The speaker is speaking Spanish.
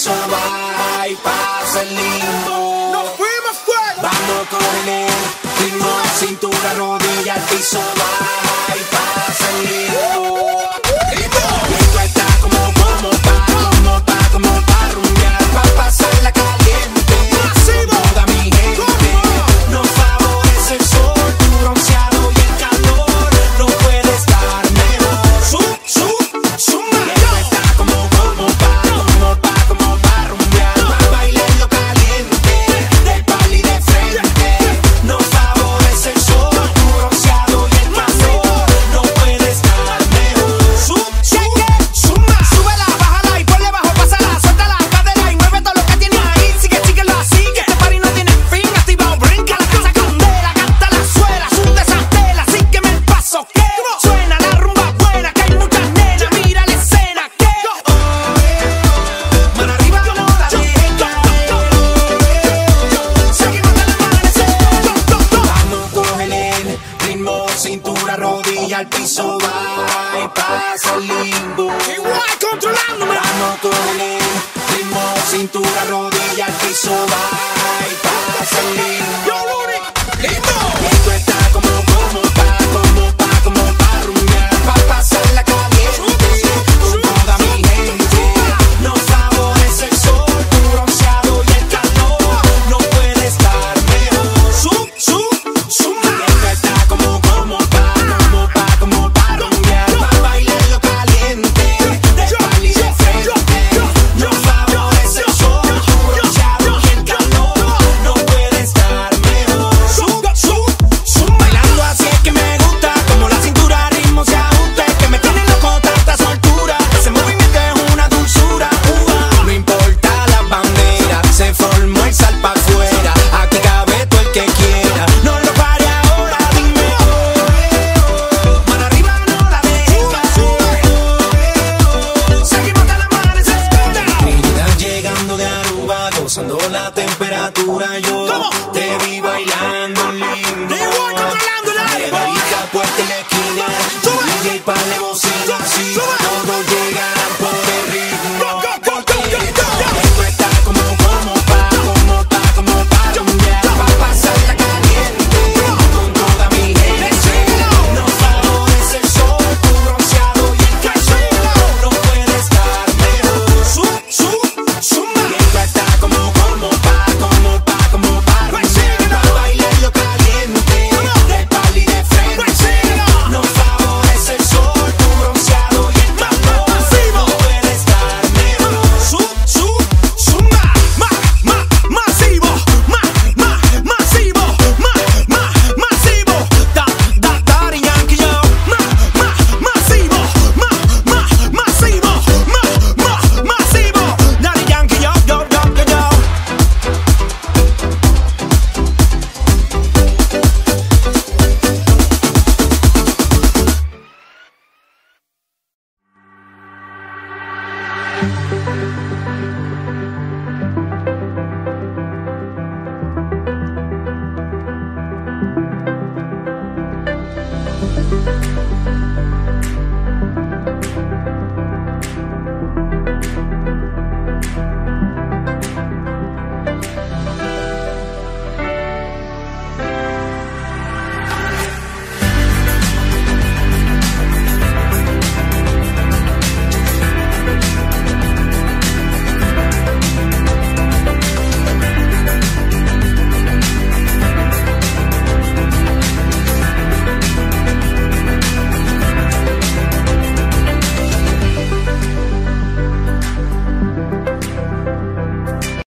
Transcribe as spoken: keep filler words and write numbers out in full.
piso va y pasa el limbo. ¡Nos fuimos fuera! Vamos con el ritmo, cintura, rodilla, al piso va y pasa el limbo. Esto está como, como pa, como pa, como pa rumbear, pa pasarla caliente. ¡Masivo! Con toda mi gente. Nos favorece el sol, tu bronceado y el calor. No puede estar mejor. ¡Sub, sub, suma! Esto está como, como pa, como pa, como pa rumbear, pa bailarlo caliente, del pali de frente. Nos favorece el sol, tu bronceado y el calor. No puede estar mejor. ¡Sub, sub, suma! Súbela, bájala y ponle bajo, pásala, suelta la cadera y mueve todo lo que tienes ahí. Sigue, síguelo así, que este party no tiene fin. Activado, brinca la casa candela, canta la suela, sunde esa tela, sígueme el paso que suena la rumba buena, que hay muchas nenas, mira la escena que Mano arriba, no la dejes caer. seguimos de la mano. Vamos, cógele el ritmo, cintura, rodilla, al piso va y pasa el limbo. Igual controlándome. Vamos, cógele el ritmo, cintura, rodilla, al piso va y pasa el limbo. Yo, Luni, lindo. Esto está como, como pa, como pa, como pa rumbear, pa pasarla caliente, con toda mi gente. Nos favorece el sol, tu bronceado y el calor. No puede estar mejor. Sub, sub, suma. Esto está como, como pa, como pa, como pa rumbear, pa bailarlo caliente, del pali de frente. Nos favorece el sol, tu bronceado y el calor. No puede estar mejor. Sub, sub, suma. Bailando así es que me gusta, como la cintura ritmo se ajusta, es que me tiene loco tanta soltura, ese movimiento es una dulzura. Uva. No importa la bandera, se formó el sal pa' afuera, aquí cabe todo el que quiera, no lo pare ahora, dime oh, oh. Mano arriba, no la dejes caer. Seguimos de la mano, se espera. Trinidad llegando de Aruba, gozando la temperatura, yo ¿Cómo? te vi bailando lindo. Igual controlando el aire, boy. Negadita, puerta en la esquina, Sube. D J para bocina, así Sube. todos llegarán por el ritmo. Go, go, go, go, go, go. Esto está como, como pa, como pa, como pa rumbear, pa pasarla caliente, con toda mi gente. Nos favorece el sol, tu bronceado y el calor. No puede estar mejor. Sub, sub, suma. Esto está como, como pa, como pa, como pa rumbear, pa bailarlo caliente, del pali de frente. Nos favorece el sol, tu bronceado y el calor. No puede estar mejor. Sub, sub, suma. Ma, ma, masivo. Ma, ma, masivo. Ma, ma, masivo. Da, da, Daddy Yankee, yo. Ma, ma, masivo. Ma, ma, masivo. Ma, ma, masivo. Daddy Yankee, yo, yo, yo, yo, yo. We'll be right back.